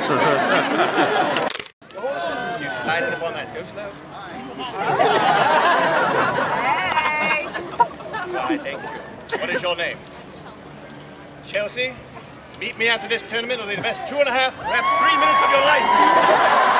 You slide it upon that. Go slow. Hey! Right, thank you. What is your name? Chelsea? Meet me after this tournament. It'll be the best 2.5, perhaps 3 minutes of your life.